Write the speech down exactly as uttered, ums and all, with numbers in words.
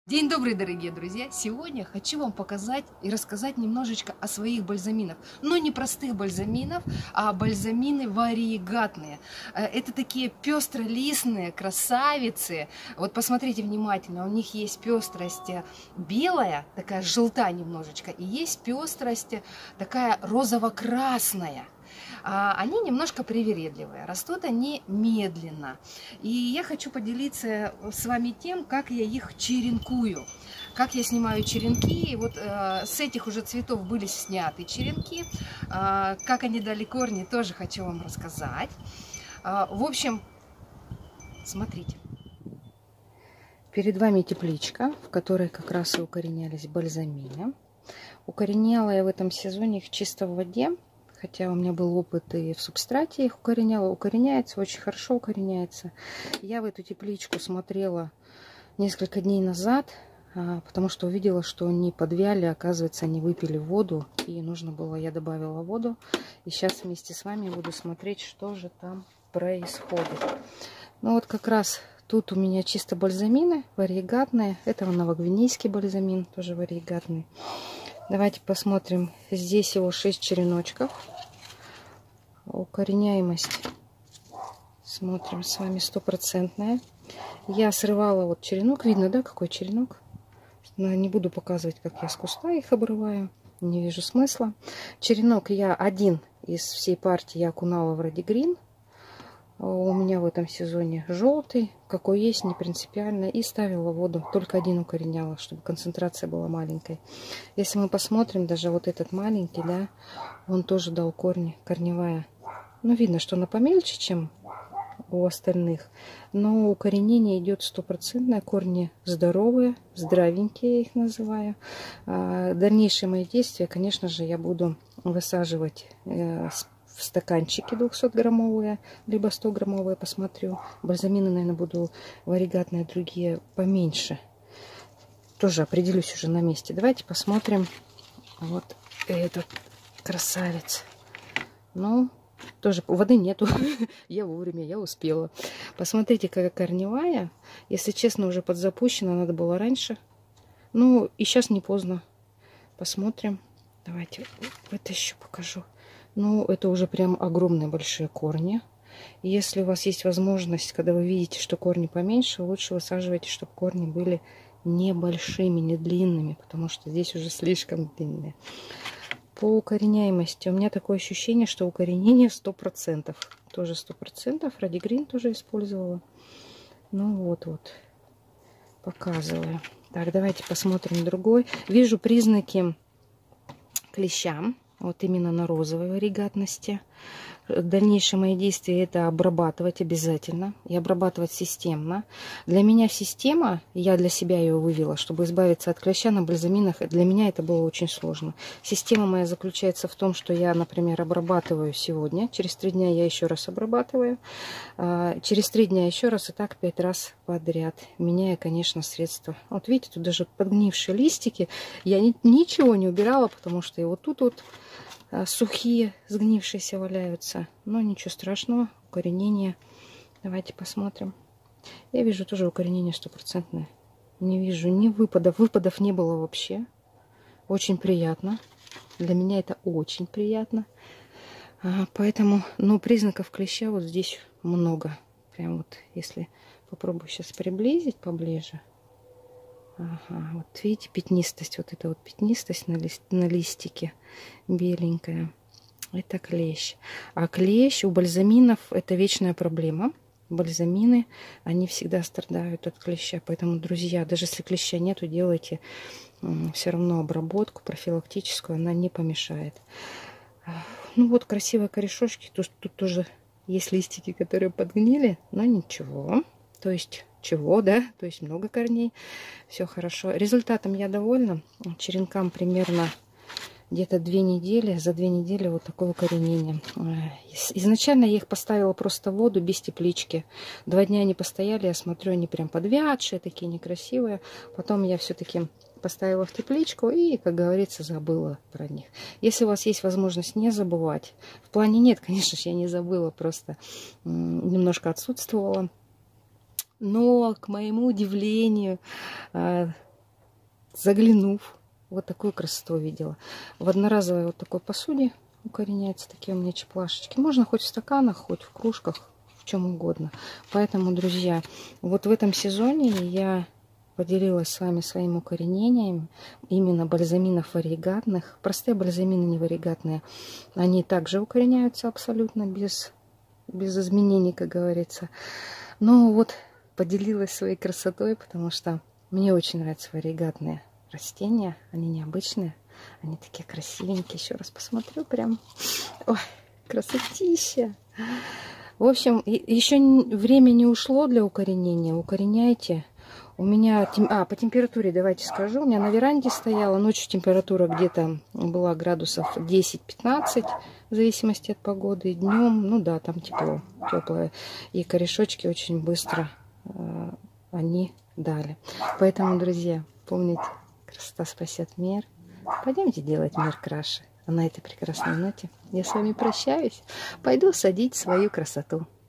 День добрый, дорогие друзья! Сегодня хочу вам показать и рассказать немножечко о своих бальзаминах. Но не простых бальзаминов, а бальзамины варигатные. Это такие пестролистные красавицы. Вот посмотрите внимательно, у них есть пестрость белая, такая желтая немножечко, и есть пестрость такая розово-красная. Они немножко привередливые, растут они медленно. И я хочу поделиться с вами тем, как я их черенкую. Как я снимаю черенки. И вот э, с этих уже цветов были сняты черенки. Э, как они дали корни, тоже хочу вам рассказать. Э, в общем, смотрите. Перед вами тепличка, в которой как раз и укоренялись бальзамины. Укореняла я в этом сезоне их чисто в воде. Хотя у меня был опыт и в субстрате их укореняла. Укореняется, очень хорошо укореняется. Я в эту тепличку смотрела несколько дней назад, потому что увидела, что они подвяли. Оказывается, они выпили воду. И нужно было, я добавила воду. И сейчас вместе с вами буду смотреть, что же там происходит. Ну вот как раз тут у меня чисто бальзамины варигатные. Это новогвинейский бальзамин, тоже варигатный. Давайте посмотрим. Здесь его шесть череночков. Укореняемость. Смотрим с вами стопроцентная. Я срывала вот черенок. Видно, да, какой черенок? Но не буду показывать, как я с куста их обрываю. Не вижу смысла. Черенок я один из всей партии я окунала в радигрин. У меня в этом сезоне желтый, какой есть, не принципиально. И ставила воду, только один укореняла, чтобы концентрация была маленькой. Если мы посмотрим, даже вот этот маленький, да, он тоже дал корни, корневая. Ну, видно, что она помельче, чем у остальных. Но укоренение идет стопроцентное, корни здоровые, здравенькие я их называю. Дальнейшие мои действия, конечно же, я буду высаживать с в стаканчике двухсотграммовые, либо стограммовые, посмотрю. Бальзамины, наверное, буду варигатные, другие поменьше. Тоже определюсь уже на месте. Давайте посмотрим вот этот красавец. Ну, тоже воды нету. Я вовремя, я успела. Посмотрите, какая корневая. Если честно, уже подзапущена, надо было раньше. Ну, и сейчас не поздно. Посмотрим. Давайте вытащу, покажу. Ну, это уже прям огромные большие корни. И если у вас есть возможность, когда вы видите, что корни поменьше, лучше высаживайте, чтобы корни были небольшими, не длинными, потому что здесь уже слишком длинные. По укореняемости у меня такое ощущение, что укоренение сто процентов. Тоже сто процентов. Радигрин тоже использовала. Ну вот-вот. Показываю. Так, давайте посмотрим другой. Вижу признаки клеща. Вот именно на розовой варигатности. Дальнейшие мои действия это обрабатывать обязательно. И обрабатывать системно. Для меня система, я для себя ее вывела, чтобы избавиться от клеща на бальзаминах. Для меня это было очень сложно. Система моя заключается в том, что я, например, обрабатываю сегодня. Через три дня я еще раз обрабатываю. Через три дня еще раз и так пять раз подряд. Меняя, конечно, средства. Вот видите, тут даже подгнившие листики. Я ничего не убирала, потому что и вот тут вот сухие, сгнившиеся валяются. Но ничего страшного. Укоренение. Давайте посмотрим. Я вижу тоже укоренение стопроцентное. Не вижу ни выпадов. Выпадов не было вообще. Очень приятно. Для меня это очень приятно. А, поэтому, ну, признаков клеща вот здесь много. Прям вот, если попробую сейчас приблизить поближе. Ага, вот видите, пятнистость, вот эта вот пятнистость на, лист, на листике беленькая. Это клещ. А клещ у бальзаминов это вечная проблема. Бальзамины, они всегда страдают от клеща. Поэтому, друзья, даже если клеща нету, делайте все равно обработку профилактическую, она не помешает. Ну вот красивые корешочки. Тут, тут тоже есть листики, которые подгнили, но ничего. То есть... Чего, да? То есть много корней. Все хорошо. Результатом я довольна. Черенкам примерно где-то две недели. За две недели вот такое укоренение. Изначально я их поставила просто в воду без теплички. Два дня они постояли. Я смотрю, они прям подвядшие, такие некрасивые. Потом я все-таки поставила в тепличку и, как говорится, забыла про них. Если у вас есть возможность не забывать. В плане нет, конечно же, я не забыла. Просто немножко отсутствовала. Но, к моему удивлению, заглянув, вот такую красоту видела. В одноразовой вот такой посуде укореняются такие у меня чеплашечки. Можно хоть в стаканах, хоть в кружках, в чем угодно. Поэтому, друзья, вот в этом сезоне я поделилась с вами своим укоренением именно бальзаминов варигатных. Простые бальзамины не варигатные, они также укореняются абсолютно без, без изменений, как говорится. Но вот поделилась своей красотой, потому что мне очень нравятся варигатные растения. Они необычные, они такие красивенькие. Еще раз посмотрю прям. Ой, красотища! В общем, еще время не ушло для укоренения. Укореняйте. У меня, а, по температуре давайте скажу. У меня на веранде стояла, ночью температура где-то была градусов десять-пятнадцать, в зависимости от погоды. И днем, ну да, там тепло, теплое. И корешочки очень быстро э, они дали. Поэтому, друзья, помните, красота спасет мир. Пойдемте делать мир краше. А на этой прекрасной ноте я с вами прощаюсь. Пойду садить свою красоту.